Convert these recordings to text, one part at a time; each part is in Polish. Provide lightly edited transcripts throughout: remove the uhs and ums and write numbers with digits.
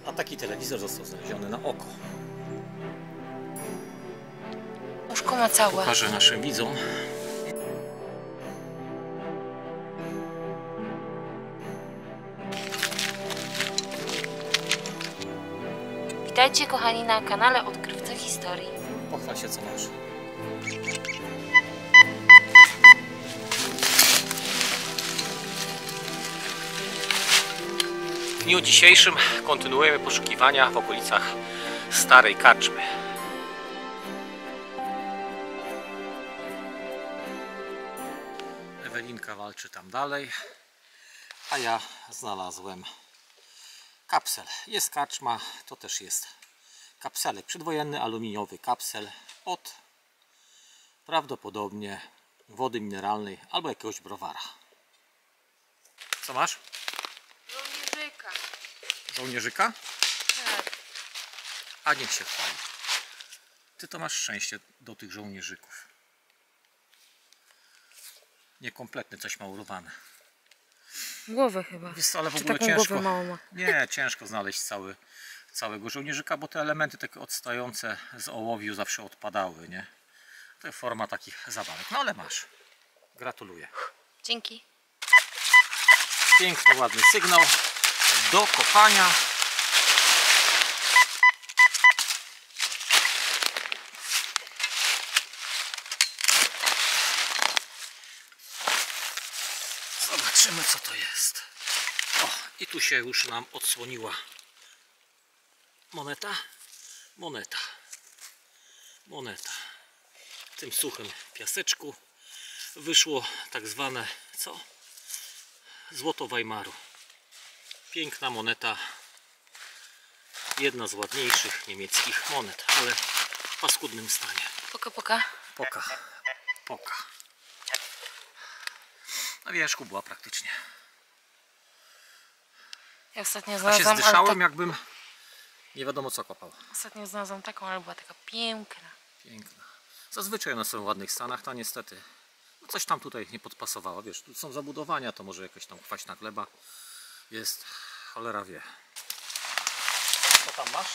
A taki telewizor został znaleziony na oko. Łóżko ma całe. Pokażę naszym widzom. Witajcie kochani na kanale Odkrywca Historii. Pochwal się, co masz. W dniu dzisiejszym kontynuujemy poszukiwania w okolicach starej karczmy. Ewelinka walczy tam dalej, a ja znalazłem kapsel. Jest karczma, to też jest kapselek przedwojenny, aluminiowy kapsel od prawdopodobnie wody mineralnej albo jakiegoś browara. Co masz? Żołnierzyka. Żołnierzyka? Tak. A niech się chwali. Ty to masz szczęście do tych żołnierzyków. Niekompletny, coś ma urowane. Głowę chyba. Wiesz, ale w Czy ogóle taką ciężko. głowę małą ma? Nie, ciężko znaleźć całego żołnierzyka, bo te elementy takie odstające z ołowiu zawsze odpadały, nie? To jest forma takich zabawek. No ale masz. Gratuluję. Dzięki. Piękny, ładny sygnał do kopania. Zobaczymy, co to jest. O, i tu się już nam odsłoniła moneta. Moneta. W tym suchym piaseczku wyszło tak zwane, co? Złoto Weimaru. Piękna moneta. Jedna z ładniejszych niemieckich monet, ale w paskudnym stanie. Poka. Poka. Na wierzchu była praktycznie. Ja ostatnio A się znalazłam, zdyszałem, jakbym nie wiadomo co kopał. Ostatnio znalazłam taką, ale była taka piękna. Piękna. Zazwyczaj one są w ładnych stanach, ta niestety no coś tam tutaj nie podpasowało. Wiesz, tu są zabudowania, to może jakaś tam kwaśna gleba jest. Cholera wie. Co tam masz?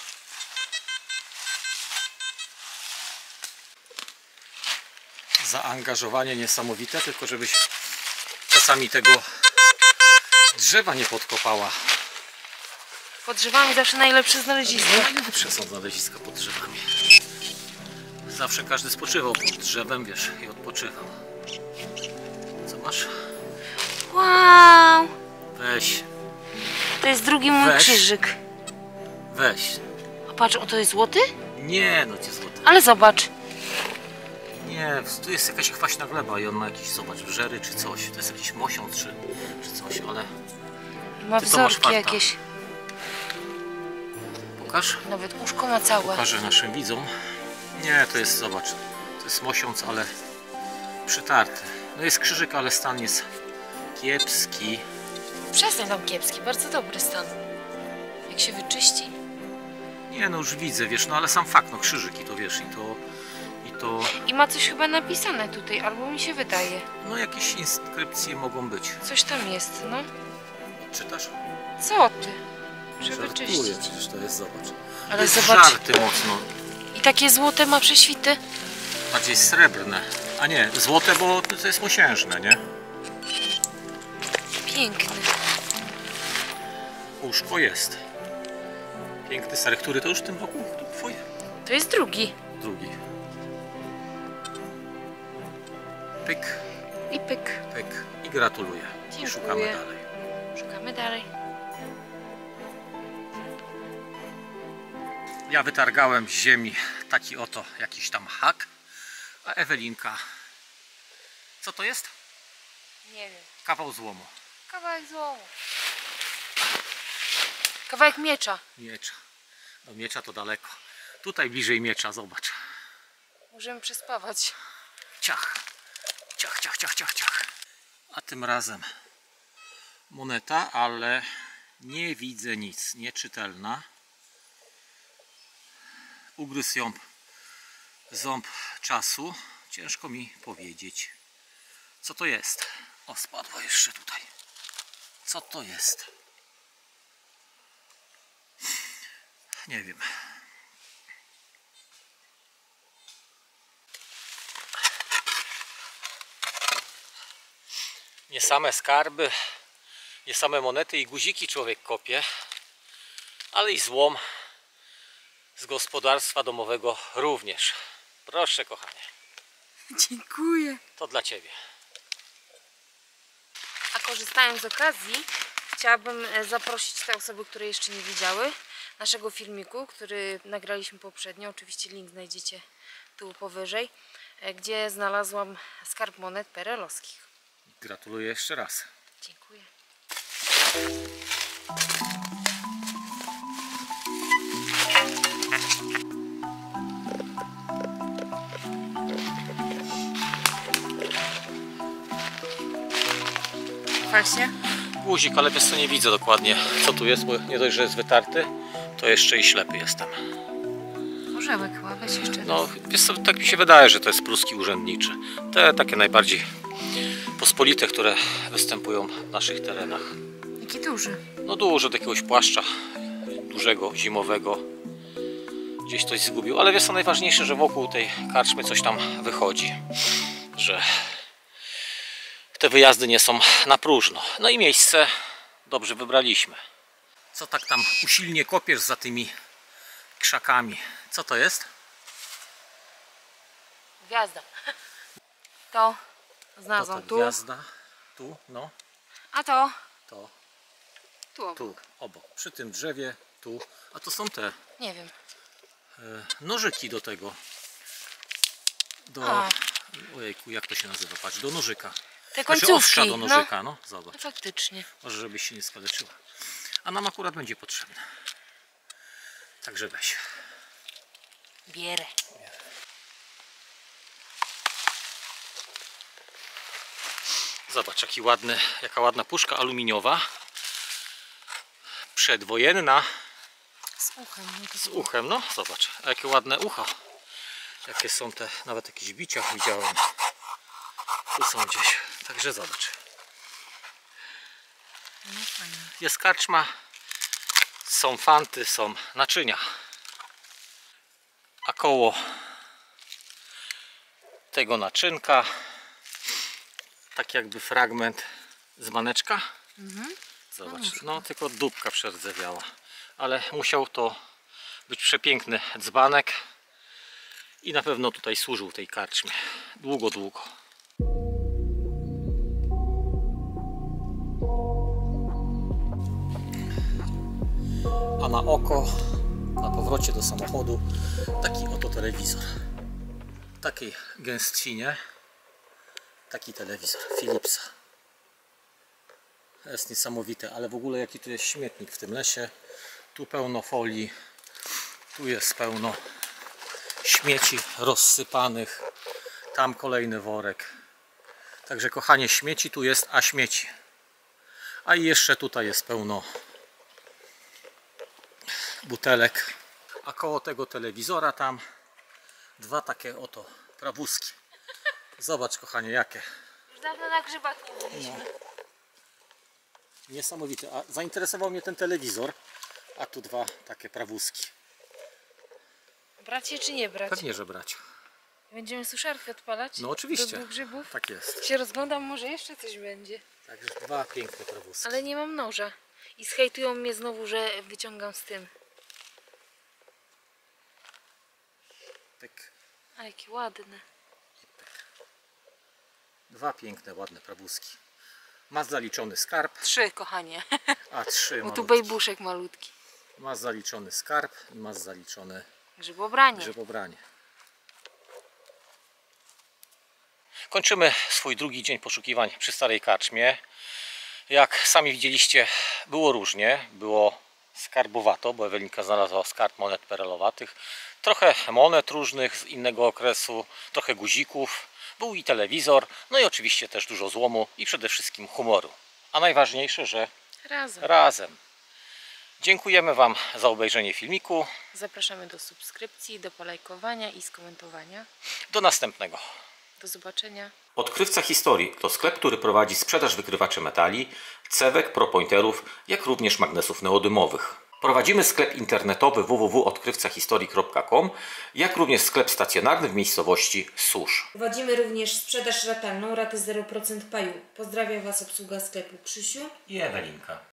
Zaangażowanie niesamowite, tylko żebyś czasami tego drzewa nie podkopała. Pod drzewami zawsze najlepsze znalezisko. Najlepsze są znaleziska pod drzewami. Zawsze każdy spoczywał pod drzewem, wiesz, i odpoczywał. Co masz? Wow! Weź. To jest drugi mój krzyżyk. Weź. A patrz, o to jest złoty? Nie, no cię złoty. Ale zobacz. Nie, tu jest jakaś kwaśna gleba i on ma jakiś, zobacz, wrzery czy coś. To jest jakiś mosiąc czy coś, ale... Ma Ty to masz wzorki farta. jakieś. Pokaż? Nawet łóżko ma całe. Pokażę naszym widzom. Nie, to jest, zobacz, to jest mosiąc, ale przytarty. No jest krzyżyk, ale stan jest kiepski. Przestań tam kiepski, bardzo dobry stan. Jak się wyczyści. Nie, no już widzę, wiesz, no ale sam fakt, no krzyżyk i to wiesz, i to... I ma coś chyba napisane tutaj, albo mi się wydaje. No jakieś inskrypcje mogą być. Coś tam jest, no. Czytasz? Co ty? Żeby Żartuję, czyścić. przecież to jest, zobacz. Ale jest zobacz. żarty mocno. I takie złote ma prześwity. Bardziej srebrne. A nie, złote, bo to jest mosiężne, nie? Piękny. Łóżko jest. Piękny stary. Który to już w tym roku? To twoje? To jest drugi. Drugi. Pyk, I pyk. pyk. I gratuluję. Dziękuję. I szukamy dalej. Szukamy dalej. Ja wytargałem z ziemi taki oto jakiś tam hak. A Ewelinka... Co to jest? Nie wiem. Kawał złomu. Kawałek złomu. Kawałek miecza. Miecza. Do miecza to daleko. Tutaj bliżej miecza, zobacz. Możemy przespawać. Ciach. Ciach, ciach, ciach, ciach, ciach. A tym razem moneta, ale nie widzę nic. Nieczytelna. Ugryzł ją ząb czasu. Ciężko mi powiedzieć, co to jest. O, spadła jeszcze tutaj. Co to jest? Nie wiem. Nie same skarby, nie same monety i guziki człowiek kopie, ale i złom z gospodarstwa domowego również. Proszę, kochanie. Dziękuję. To dla Ciebie. A korzystając z okazji, chciałabym zaprosić te osoby, które jeszcze nie widziały naszego filmiku, który nagraliśmy poprzednio. Oczywiście link znajdziecie tu powyżej, gdzie znalazłam skarb monet perelowskich. Gratuluję jeszcze raz. Dziękuję. Chwal się. Guzik, ale wiesz co, nie widzę dokładnie co tu jest, bo nie dość, że jest wytarty, to jeszcze i ślepy jestem. Orzełek chyba, weź jeszcze raz. No wiesz co, tak mi się wydaje, że to jest pruski urzędniczy. Te takie najbardziej pospolite, które występują w naszych terenach. Jaki duży. No dużo, do jakiegoś płaszcza dużego, zimowego. Gdzieś coś zgubił, ale wiesz co, najważniejsze, że wokół tej karczmy coś tam wychodzi. Że te wyjazdy nie są na próżno. No i miejsce dobrze wybraliśmy. Co tak tam usilnie kopiesz za tymi krzakami? Co to jest? Gwiazda. To znalazłam To tu. gwiazda. Tu, no. A to To tu obok. tu, obok. Przy tym drzewie, tu. A to są te Nie wiem. nożyki do tego. A. Ojejku, jak to się nazywa? Patrz, do nożyka. Te Znaczy końcówki. ostrza do nożyka, no. Zobacz. No faktycznie. Może żebyś się nie skaleczyła. A nam akurat będzie potrzebne. Także weź. Bierę. Zobacz, jaka ładna puszka aluminiowa. Przedwojenna. Z uchem. Z uchem, no zobacz. A jakie ładne ucha. Jakie są te, nawet jakieś bicia widziałem. Tu są gdzieś. Także zobacz. No fajnie. Jest karczma. Są fanty, są naczynia. A koło tego naczynka tak jakby fragment z maneczka. Zobacz, no tylko dupka przerdzewiała. Ale musiał to być przepiękny dzbanek i na pewno tutaj służył tej karczmie. Długo, długo. A na oko, na powrocie do samochodu, taki oto telewizor. W takiej gęstwinie taki telewizor Philipsa. Jest niesamowite, ale w ogóle jaki tu jest śmietnik w tym lesie. Tu pełno folii, tu jest pełno śmieci rozsypanych, tam kolejny worek. Także kochanie, śmieci tu jest, a śmieci. A i jeszcze tutaj jest pełno butelek. A koło tego telewizora tam dwa takie oto prawózki. Zobacz, kochanie, jakie. Już dawno na grzybach nie byliśmy. Niesamowite. A zainteresował mnie ten telewizor, a tu dwa takie prawózki. Brać je czy nie brać? Pewnie, że brać. Będziemy suszarkę odpalać? No oczywiście. Do 2 grzybów? Tak jest. Się rozglądam, może jeszcze coś będzie. Także dwa piękne prawózki. Ale nie mam noża. I zhejtują mnie znowu, że wyciągam z tym. Pyk. A jakie ładne. Dwa piękne, ładne prawózki. Ma zaliczony skarb, 3, kochanie. a trzy Bo tu malutki. bejbuszek malutki. Ma zaliczony skarb i ma zaliczone Grzybobranie. grzybobranie. Kończymy swój drugi dzień poszukiwań przy Starej Karczmie. Jak sami widzieliście, było różnie. Było skarbowato, bo Ewelinka znalazła skarb monet perelowatych. Trochę monet różnych z innego okresu, trochę guzików. Był i telewizor, no i oczywiście też dużo złomu i przede wszystkim humoru. A najważniejsze, że razem. Dziękujemy Wam za obejrzenie filmiku. Zapraszamy do subskrypcji, do polajkowania i skomentowania. Do następnego. Do zobaczenia. Odkrywca Historii to sklep, który prowadzi sprzedaż wykrywaczy metali, cewek, propointerów, jak również magnesów neodymowych. Prowadzimy sklep internetowy www.odkrywcahistorii.com, jak również sklep stacjonarny w miejscowości Susz. Prowadzimy również sprzedaż ratalną, raty 0% paju. Pozdrawiam Was obsługa sklepu Krzysiu I Ewelinka.